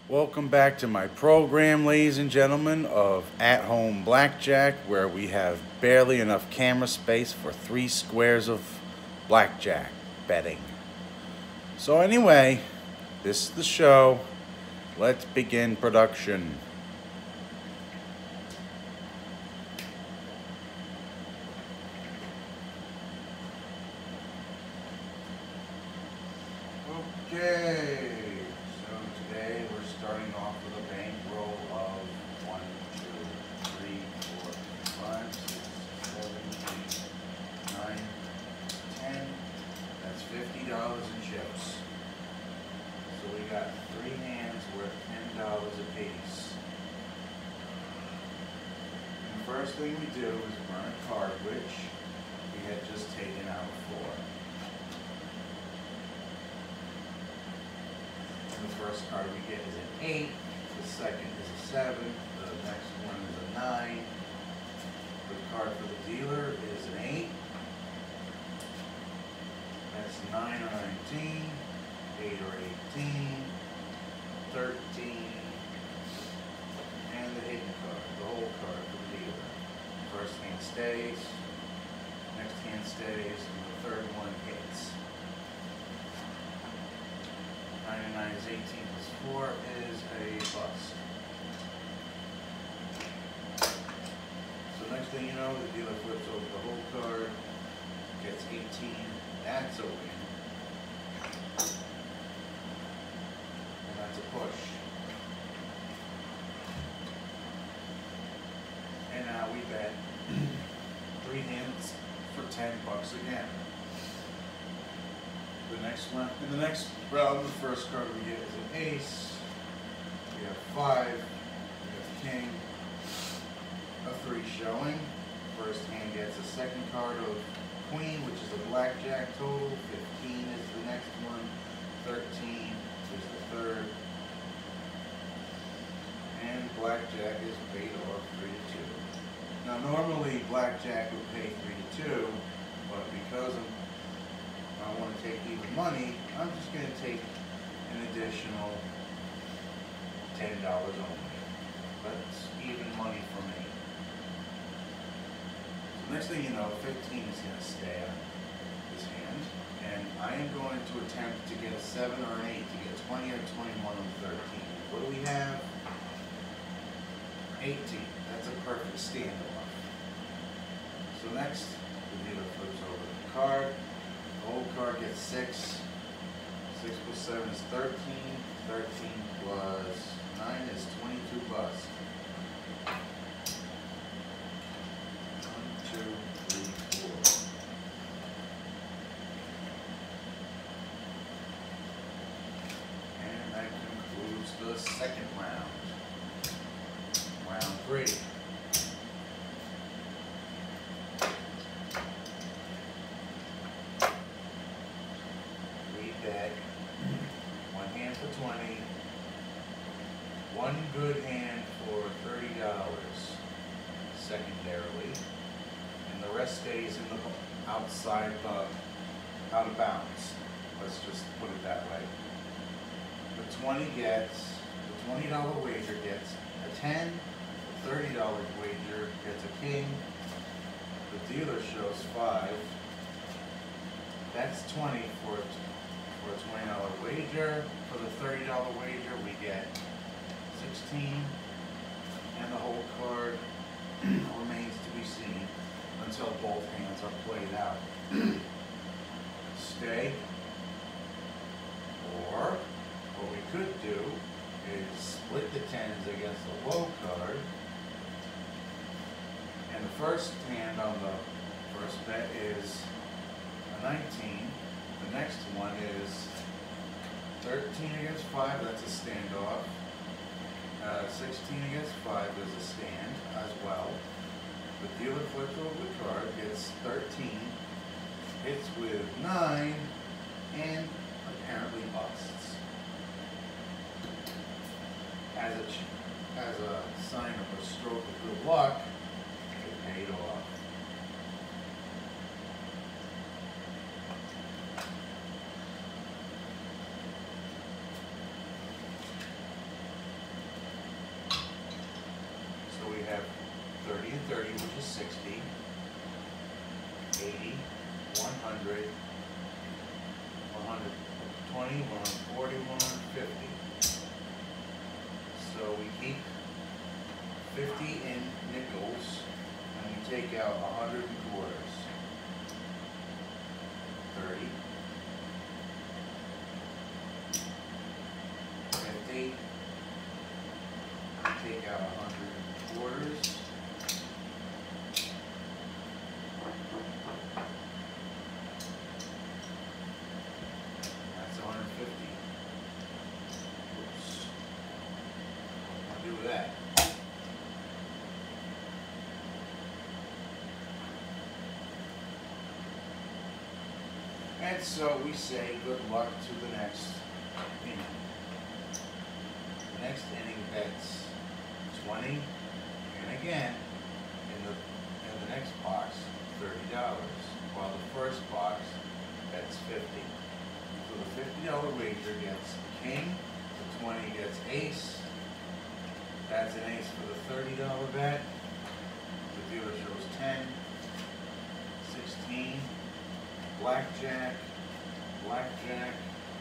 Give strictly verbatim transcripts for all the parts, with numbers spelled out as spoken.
Welcome back to my program, ladies and gentlemen, of At Home Blackjack, where we have barely enough camera space for three squares of blackjack betting. So, anyway, this is the show. Let's begin production. Okay, so today we're starting off with a bankroll of one, two, three, four, five, six, seven, eight, nine, ten. That's fifty dollars in chips. So we got three hands worth ten dollars apiece. And the first thing we do is run a card, which we had just taken out before. The first card we get is an eight, the second is a seven, the next one is a nine, the card for the dealer is an eight, that's nine or nineteen, eight or eighteen, thirteen, and the hidden card, the whole card for the dealer. First hand stays, next hand stays, and the third one hits. ninety-nine is eighteen plus four is a bust. So next thing you know, the dealer flips over the whole card, gets eighteen, that's a win. And that's a push. And now we bet three hands for ten bucks again. The next one, in the next round, the first card we get is an ace. We have five, we have king, a three showing. First hand gets a second card of queen, which is a blackjack total. fifteen is the next one. thirteen is the third. And blackjack is paid off three to two. Now normally blackjack would pay three to two, but because I'm I want to take even money, I'm just going to take an additional ten dollars only. That's even money for me. So next thing you know, fifteen is going to stay on this hand, and I am going to attempt to get a seven or an eight to get twenty or twenty-one or thirteen. What do we have? eighteen. That's a perfect standoff. So next, the dealer flips over the card. The whole card gets six. Six plus seven is thirteen. Thirteen plus nine is twenty-two bucks. One, two, three, four. And that concludes the second round. Round three. One hand for twenty, one good hand for thirty dollars secondarily, and the rest stays in the outside the out of bounds. Let's just put it that way. The twenty gets the twenty dollar wager gets a ten, the thirty dollar wager gets a king, the dealer shows five. That's twenty for For a twenty dollar wager. For the thirty dollar wager, we get sixteen, and the whole card remains to be seen until both hands are played out. Stay, or what we could do is split the tens against the low card, and the first hand on the first bet is a nineteen. The next one is thirteen against five, that's a standoff. Uh, sixteen against five is a stand as well. The dealer flips over the card, gets thirteen, hits with nine, and apparently busts. As a, as a sign of a stroke of good luck, it paid off. thirty, which is sixty, eighty, one hundred, one hundred twenty, one hundred forty, one hundred fifty. So we keep fifty in nickels, and we take out one hundred in quarters. thirty, fifty, take out one hundred in quarters. That's one hundred fifty. Oops. What do I do with that? And so we say good luck to the next inning. The next inning bets twenty, and again, in the in the next box, thirty dollars, while the first box bets fifty. So the fifty dollar wager gets king, the twenty gets ace. That's an ace for the thirty dollar bet. The dealer shows ten, sixteen, blackjack, blackjack.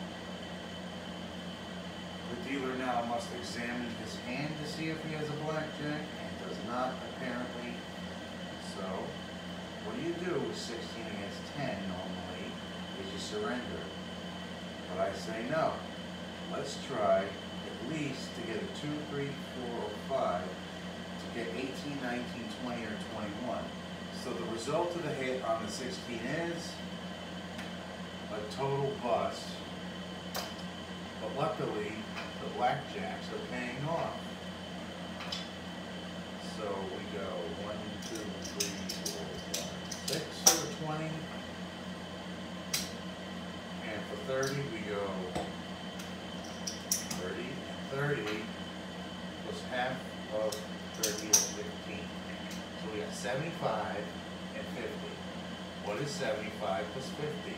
The dealer now must examine his hand to see if he has a blackjack, and does not, apparently. So, what do you do with sixteen against ten normally, is you surrender. But I say no. Let's try at least to get a two, three, four, or five, to get eighteen, nineteen, twenty, or twenty-one. So the result of the hit on the sixteen is a total bust. But luckily, the blackjacks are paying off. So we go one, two, three, four, five, six for twenty. And for thirty, we go thirty and thirty plus half of thirty is fifteen. So we got seventy-five and fifty. What is seventy-five plus fifty?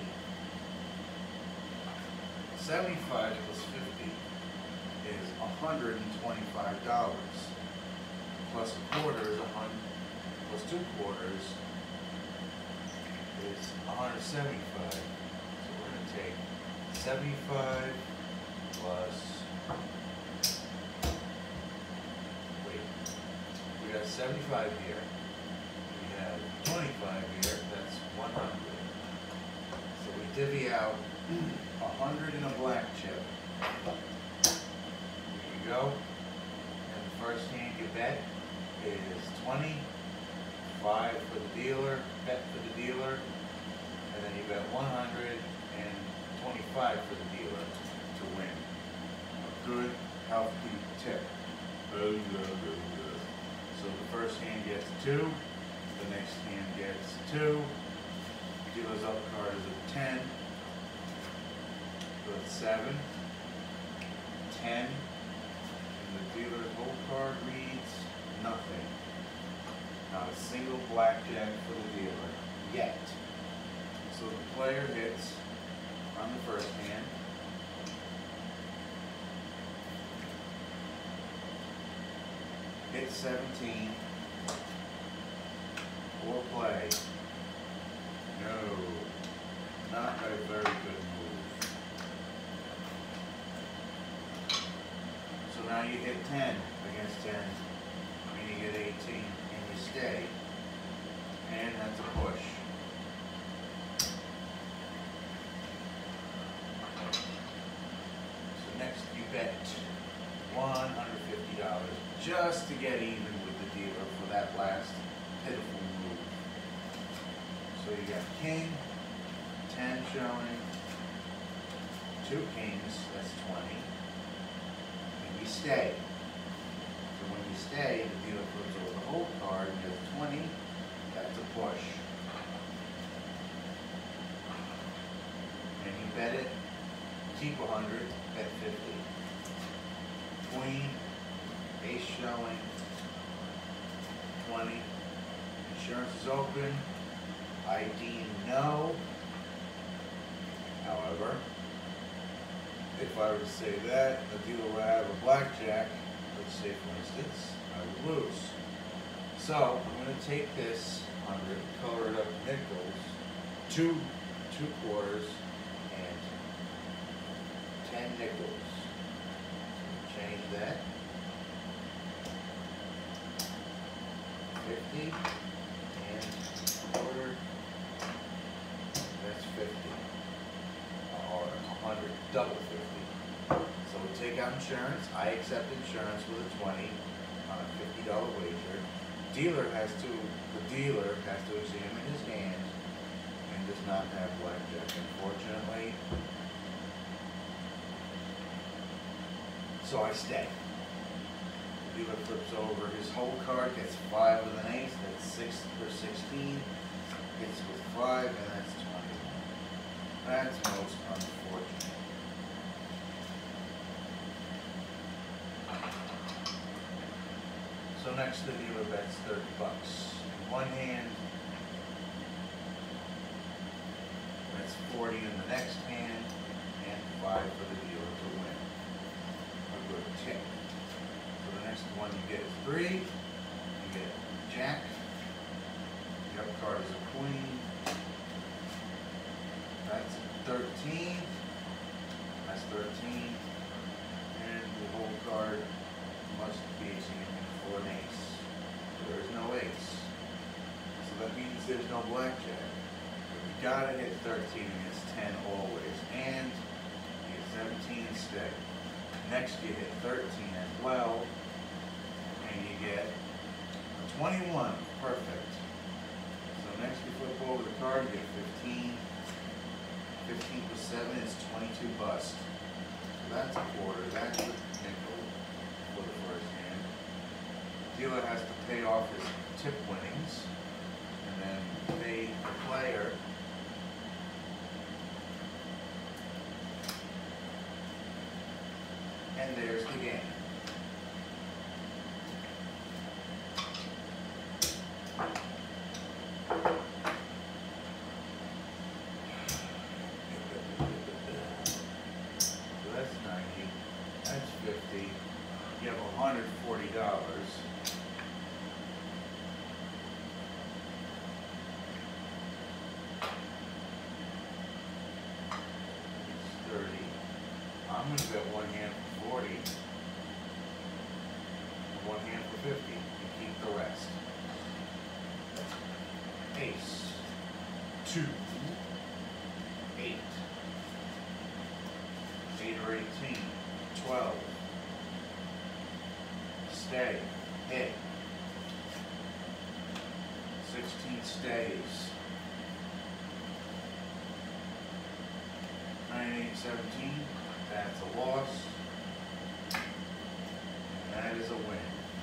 seventy-five plus fifty is one hundred twenty-five dollars. Plus a quarter is one hundred, plus two quarters is one hundred seventy-five. So we're going to take seventy-five plus, wait, we got seventy-five here. We have twenty-five here, that's one hundred. So we divvy out a hundred in a black chip. There you go. And the first hand you bet is twenty, five for the dealer, bet for the dealer, and then you bet one hundred and twenty-five for the dealer to win. A good, healthy tip. So the first hand gets two, the next hand gets two, dealer's up card is a ten. So it's seven, ten, and the dealer's whole card reads nothing. Not a single blackjack for the dealer, yet. So the player hits on the first hand. Hits seventeen, or play. No, not a very good move. So now you hit ten against ten, and you get eighteen, and you stay. And that's a push. So next you bet one hundred fifty dollars just to get even with the dealer for that last pitiful move. So you got king, ten showing, two kings, that's twenty. You stay. So when you stay, the dealer flips over the whole card and gets twenty, that's a push. And you bet it, keep one hundred, bet fifty. Queen, ace showing, twenty. Insurance is open, I deem no. However, if I were to say that, the dealer would have a blackjack, let's say for instance, I would lose. So I'm going to take this hundred, color it up nickels, two, two quarters, and ten nickels. So change that. Fifty and quarter. That's fifty. Or a hundred, double fifty. So we take out insurance. I accept insurance with a twenty on a fifty dollar wager. Dealer has to, the dealer has to examine his hand and does not have blackjack, unfortunately. So I stay. The dealer flips over his whole card, gets five with an ace, that's six for sixteen. Hits with five, and that's twenty-one. That's most unfortunate. So next the dealer bets thirty bucks. In one hand, that's forty in the next hand, and five for the dealer to win. A good tip. So the next one you get is three, you get jack, the up card is a queen, that's thirteen, that's thirteen, and the whole card must be examined for an ace. There is no ace. So that means there's no blackjack. But you gotta hit thirteen against ten always. And you get seventeen instead. Next you hit thirteen as well. And you get a twenty-one. Perfect. So next you flip over the card, you get fifteen. fifteen plus seven is twenty-two bust. So that's a quarter. That's a nickel for the first hand. Dealer has to pay off his tip winnings and then pay the player and there's the game. So that's ninety, that's fifty, you have one hundred forty dollars. I'm going to bet one hand for forty, and one hand for fifty, and keep the rest. Ace, two, eight, eight or eighteen, twelve, stay, hit, sixteen stays, nine, eight, seventeen. That's a loss, and that is a win.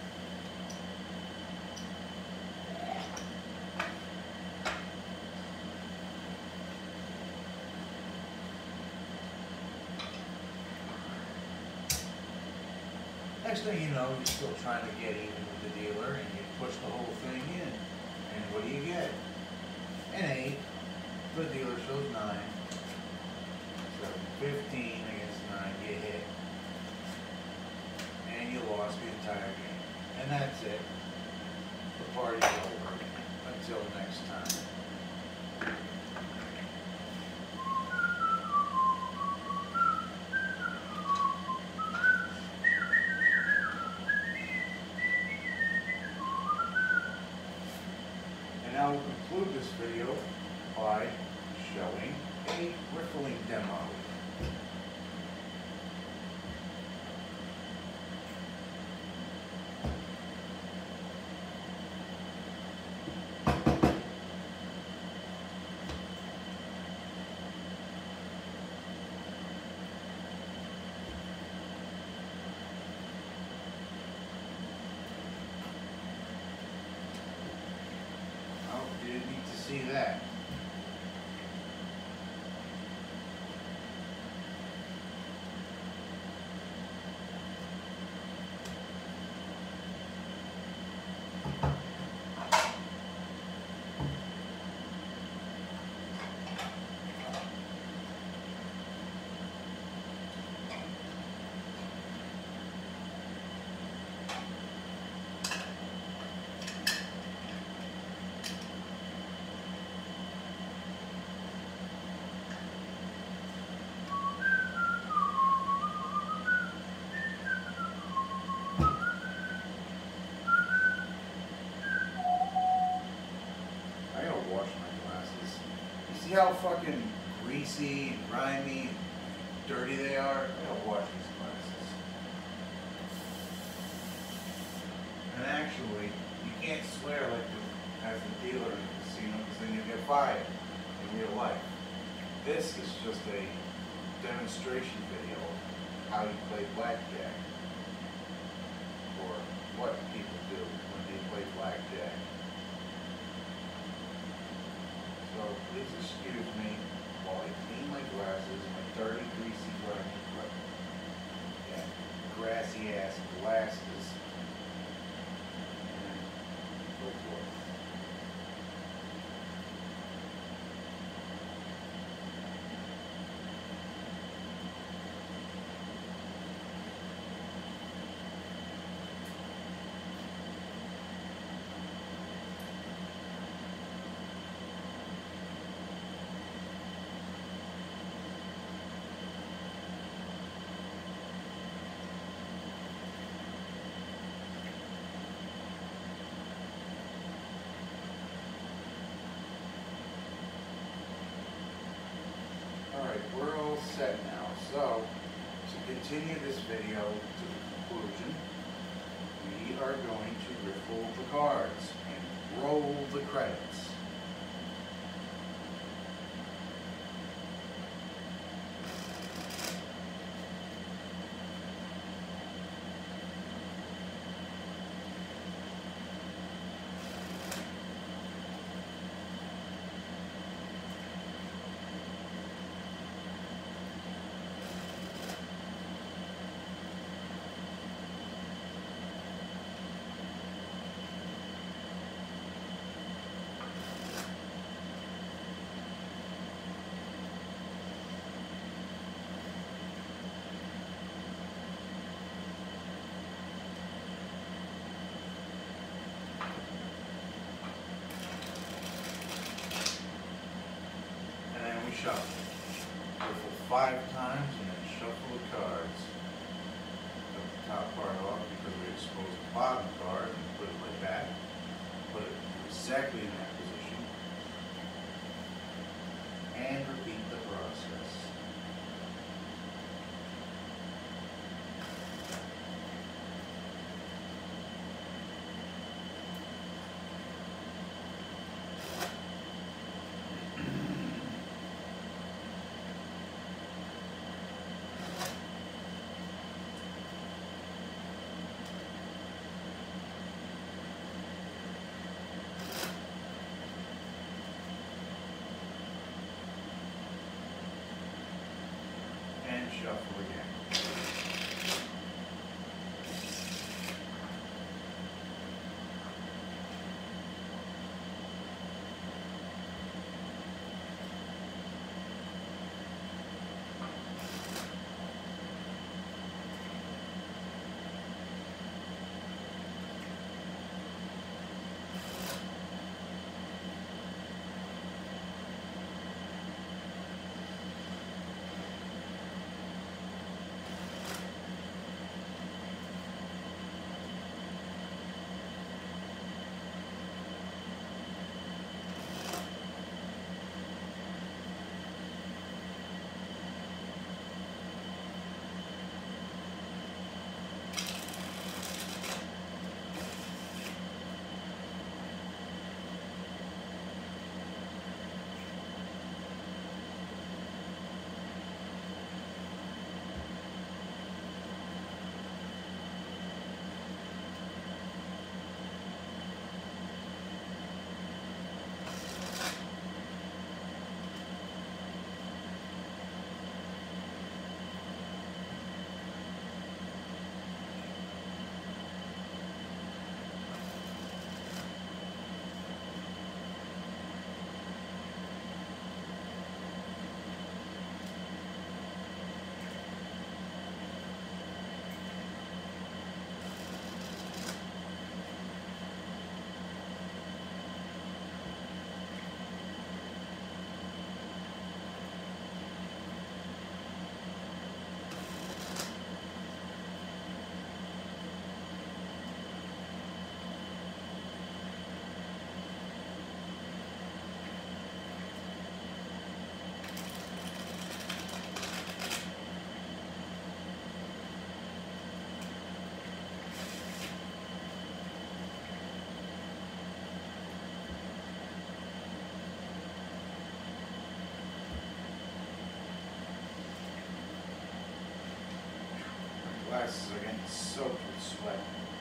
Next thing you know, you're still trying to get even with the dealer, and you push the whole thing in. And what do you get? An eight. The dealer shows nine. So fifteen against nine, you hit. And you lost the entire game. And that's it. The party's over. Until next time. And I will conclude this video by showing a riffling demo. See how fucking greasy and grimy and dirty they are? I gotta wash these glasses. And actually, you can't swear like the, as the dealer in the casino because then you get fired in real life. This is just a demonstration video of how you play blackjack, or what people do when they play blackjack. So please excuse me while I clean my glasses, my dirty, greasy, grimy, yeah, grassy ass glasses, and so forth. Alright, we're all set now. So, to continue this video to the conclusion, we are going to riffle the cards and roll the credits. Shuffle. Riffle five times and then shuffle the cards. Cut the top part off because we exposed the bottom card and put it like that. Put it exactly in that position. And repeat the process. glasses are getting soaked with sweat.